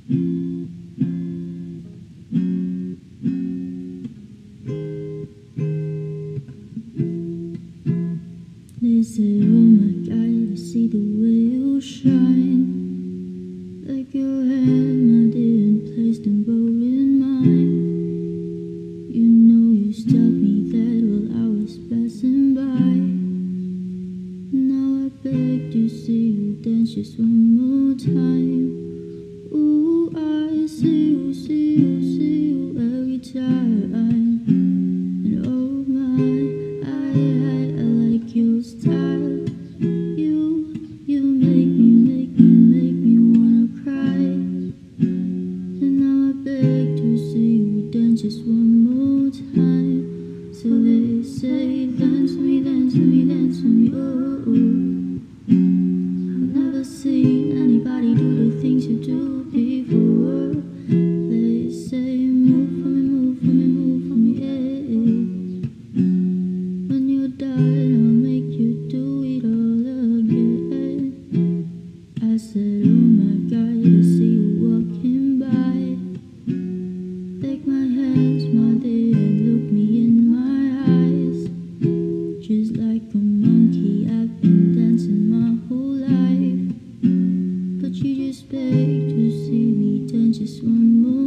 They say, oh my God, I see the way you shine. Like your hand, my dear, and placed them both in mine. You know you stopped me dead while I was passing by. Now I beg to see you dance just one more time. Ooh, I see you, see you, see you every time. And oh my, I like your style. You make me wanna cry. And now I beg to see you dance just one more time. So they say, dance with me, dance with me, dance with me, oh, oh. I've never seen anybody do the things you do before. They say, move for me, move for me, move for me, yeah. When you're done, I'll make you do it all again. I said, oh my God, I see you walking by. Take my hands, my dear, and look me in my eyes. Just like a monkey, I've been dancing my whole life. But you just beg to see me dance just one more